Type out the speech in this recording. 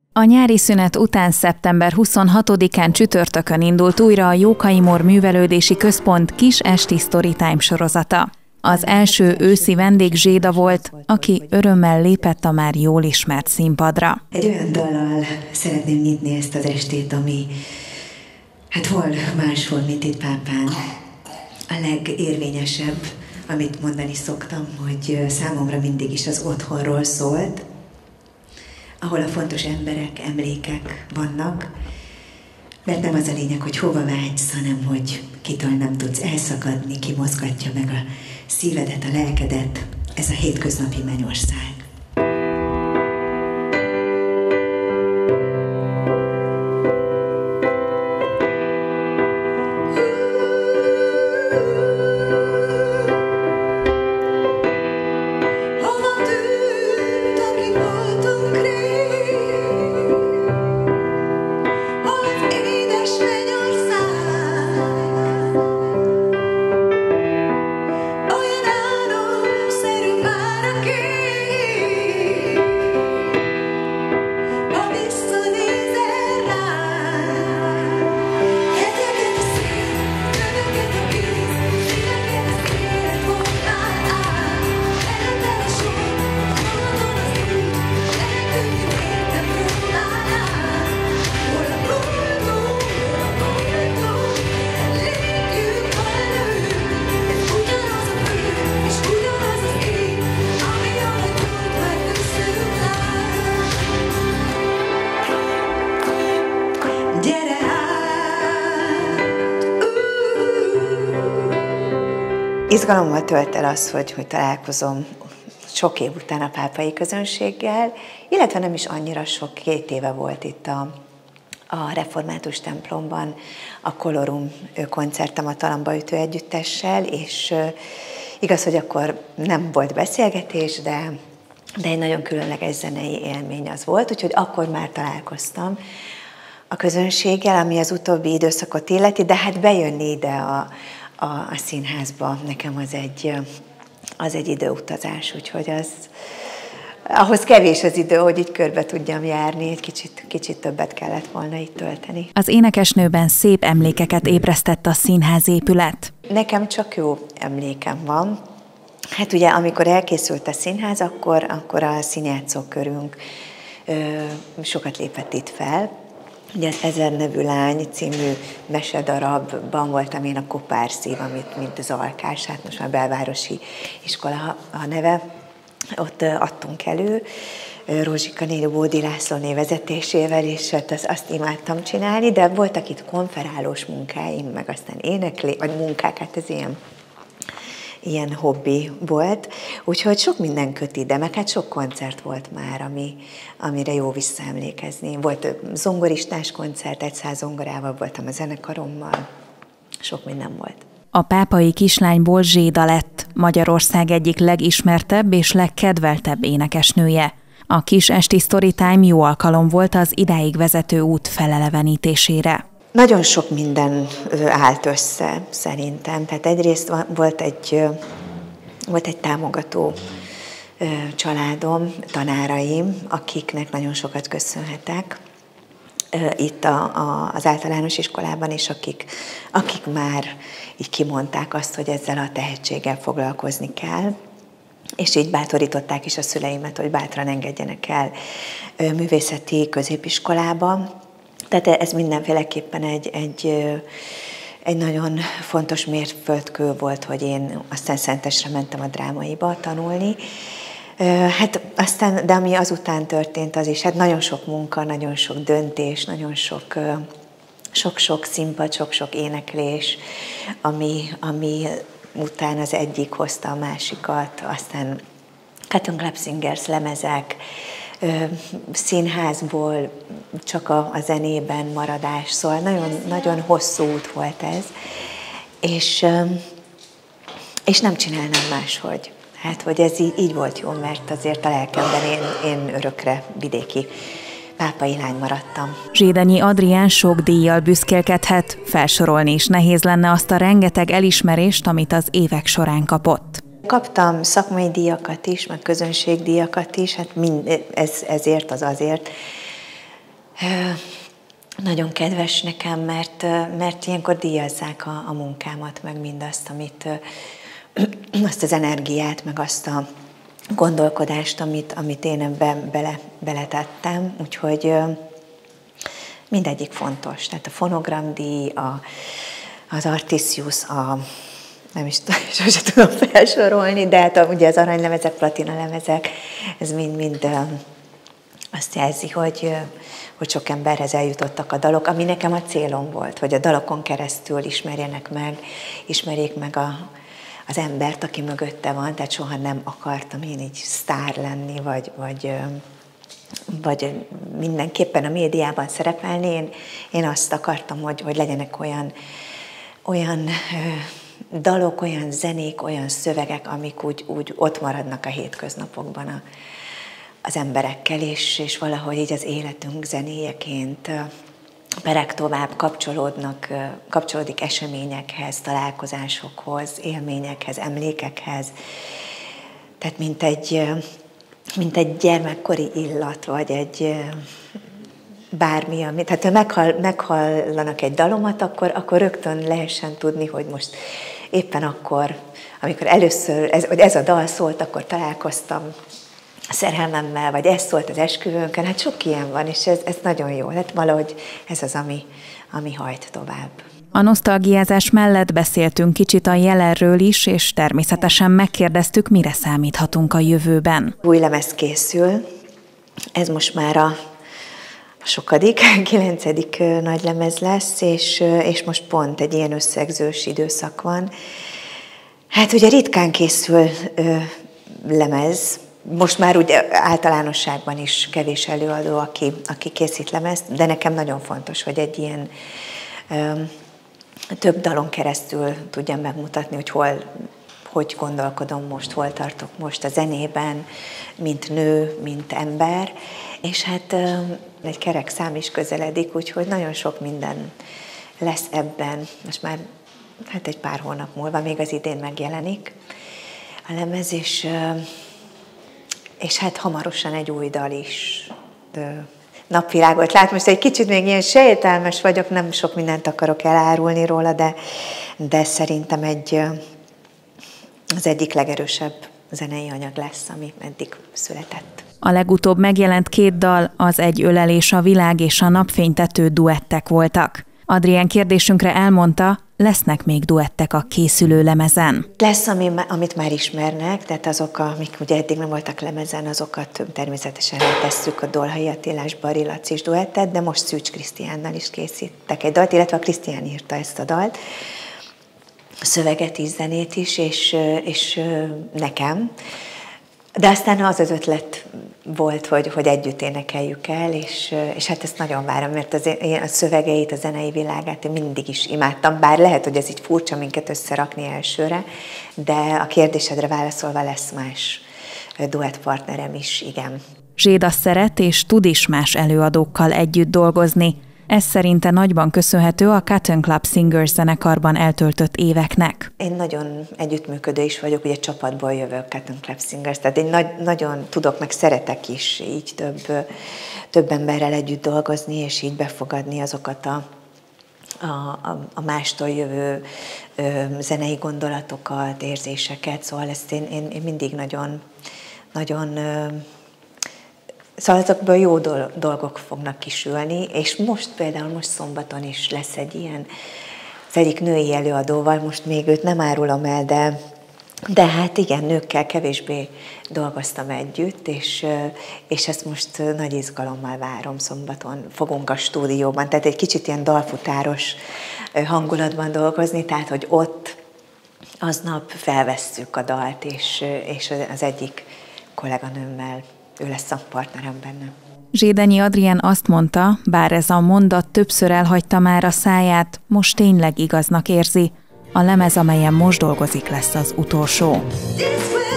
A nyári szünet után szeptember 26-án csütörtökön indult újra a Jókai Mór Művelődési Központ kis esti Storytime sorozata. Az első őszi vendég Zséda volt, aki örömmel lépett a már jól ismert színpadra. Egy olyan dallal szeretném nyitni ezt az estét, ami hol máshol, mint itt Pápán, a legérvényesebb, amit mondani szoktam, hogy számomra mindig is az otthonról szólt, ahol a fontos emberek, emlékek vannak, mert nem az a lényeg, hogy hova vágysz, hanem hogy kitől nem tudsz elszakadni, ki mozgatja meg a szívedet, a lelkedet, ez a hétköznapi mennyország. Izgalommal tölt el az, hogy találkozom sok év után a pápai közönséggel, illetve nem is annyira sok, 2 éve volt itt a református templomban a Colorum koncertem a Talambaütő együttessel, és igaz, hogy akkor nem volt beszélgetés, de egy nagyon különleges zenei élmény az volt, úgyhogy akkor már találkoztam a közönséggel, ami az utóbbi időszakot illeti, de hát bejönni ide a színházba nekem az egy időutazás, úgyhogy ahhoz kevés az idő, hogy így körbe tudjam járni, egy kicsit többet kellett volna itt tölteni. Az énekesnőben szép emlékeket ébresztett a színházépület. Nekem csak jó emlékem van. Hát ugye, amikor elkészült a színház, akkor a színjátszókörünk sokat lépett itt fel. Ugye az Ezer nevű lány című mesedarabban voltam én a kopárszív, mint az alkás, hát most már belvárosi iskola a neve. Ott adtunk elő Rózsika néni Bódi Lászlóné vezetésével, és hát azt imádtam csinálni, de voltak itt konferálós munkáim, meg aztán vagy munkák, hát ez ilyen hobbi volt, úgyhogy sok minden köt ide, meg hát sok koncert volt már, amire jó visszaemlékezni. Volt zongoristás koncert, 100 zongorával voltam a zenekarommal, sok minden volt. A pápai kislányból Zséda lett, Magyarország egyik legismertebb és legkedveltebb énekesnője. A kis esti Storytime jó alkalom volt az idáig vezető út felelevenítésére. Nagyon sok minden állt össze szerintem. Tehát egyrészt volt egy támogató családom, tanáraim, akiknek nagyon sokat köszönhetek itt az általános iskolában, és akik már így kimondták azt, hogy ezzel a tehetséggel foglalkozni kell, és így bátorították is a szüleimet, hogy bátran engedjenek el művészeti középiskolába. Tehát ez mindenféleképpen egy nagyon fontos mérföldkő volt, hogy én aztán Szentesre mentem a drámaiba tanulni. Hát aztán, de ami azután történt, az is, hát nagyon sok munka, nagyon sok döntés, nagyon sok színpad, sok éneklés, ami után az egyik hozta a másikat, aztán Cotton Club Singers lemezek, színházból csak a zenében maradás, szóval nagyon, nagyon hosszú út volt ez, és nem csinálnám máshogy. Hát, hogy ez így volt jó, mert azért a lelkemben én örökre vidéki pápai lány maradtam. Zsédanyi Adrián sok díjjal büszkélkedhet, felsorolni is nehéz lenne azt a rengeteg elismerést, amit az évek során kapott. Kaptam szakmai díjakat is, meg közönségdíjakat is, hát ezért, azért. nagyon kedves nekem, mert ilyenkor díjazzák a munkámat, meg mindazt, azt az energiát, meg azt a gondolkodást, amit én ebben beletettem. Úgyhogy mindegyik fontos. Tehát a fonogramdíj, az Artisius, nem is sose tudom felsorolni, de hát ugye az aranylemezek, platinalemezek, ez mind azt jelzi, hogy sok emberhez eljutottak a dalok, ami nekem a célom volt, hogy a dalokon keresztül ismerjék meg az embert, aki mögötte van, tehát soha nem akartam én így sztár lenni, vagy mindenképpen a médiában szerepelni. Én azt akartam, hogy legyenek olyan dalok, olyan zenék, olyan szövegek, amik úgy ott maradnak a hétköznapokban az emberekkel, és valahogy így az életünk zenéjeként pereg tovább kapcsolódik eseményekhez, találkozásokhoz, élményekhez, emlékekhez. Tehát mint egy gyermekkori illat, vagy egy bármi, tehát ha meghallanak egy dalomat, akkor rögtön lehessen tudni, hogy most éppen akkor, amikor először ez a dal szólt, akkor találkoztam a szerelmemmel, vagy ez szólt az esküvőnkön, hát sok ilyen van, és ez nagyon jó. Hát valahogy ez az, ami hajt tovább. A nosztalgiázás mellett beszéltünk kicsit a jelenről is, és természetesen megkérdeztük, mire számíthatunk a jövőben. Új lemez készül, ez most már a sokadik, 9. nagy lemez lesz, és most pont egy ilyen összegzős időszak van. Hát ugye ritkán készül lemez, most már ugye általánosságban is kevés előadó, aki készít lemezt, de nekem nagyon fontos, hogy egy ilyen több dalon keresztül tudjam megmutatni, hogy gondolkodom most, hol tartok most a zenében, mint nő, mint ember, és hát egy kerek szám is közeledik, úgyhogy nagyon sok minden lesz ebben. Most már hát egy pár hónap múlva, még az idén megjelenik a lemez, és hát hamarosan egy új dal is napvilágot lát. Most egy kicsit még ilyen sejtelmes vagyok, nem sok mindent akarok elárulni róla, de szerintem az egyik legerősebb zenei anyag lesz, ami eddig született. A legutóbb megjelent 2 dal, az Egy ölelés a világ és a Napfénytető duettek voltak. Adrián kérdésünkre elmondta, lesznek még duettek a készülő lemezen. Lesz, amit már ismernek, tehát azok, amik ugye eddig nem voltak lemezen, azokat természetesen tesszük, a Dolhai Attilás, Bari Lacis duettet, de most Szűcs Krisztiánnal is készítettek egy dalt, illetve a Krisztián írta ezt a dalt, a szöveget is, zenét is, és nekem. De aztán az ötlet volt, hogy együtt énekeljük el, és hát ezt nagyon várom, mert a szövegeit, a zenei világát én mindig is imádtam, bár lehet, hogy ez így furcsa minket összerakni elsőre, de a kérdésedre válaszolva lesz más duettpartnerem is, igen. Zséda szeret és tud is más előadókkal együtt dolgozni. Ez szerinte nagyban köszönhető a Cotton Club Singers zenekarban eltöltött éveknek. Én nagyon együttműködő is vagyok, ugye csapatból jövök, Cotton Club Singers, tehát én nagyon tudok, meg szeretek is így több emberrel együtt dolgozni, és így befogadni azokat a mástól jövő zenei gondolatokat, érzéseket, szóval ezt én mindig nagyon szóval azokból jó dolgok fognak kisülni, és most például szombaton is lesz egy ilyen, az egyik női előadóval, most még őt nem árulom el, de hát igen, nőkkel kevésbé dolgoztam együtt, és ezt most nagy izgalommal várom, szombaton fogunk a stúdióban, tehát egy kicsit ilyen dalfutáros hangulatban dolgozni, tehát hogy ott aznap felvesszük a dalt, és az egyik kolléganőmmel ő lesz a partnerem benne. Zsédenyi Adrián azt mondta, bár ez a mondat többször elhagyta már a száját, most tényleg igaznak érzi. A lemez, amelyen most dolgozik, lesz az utolsó.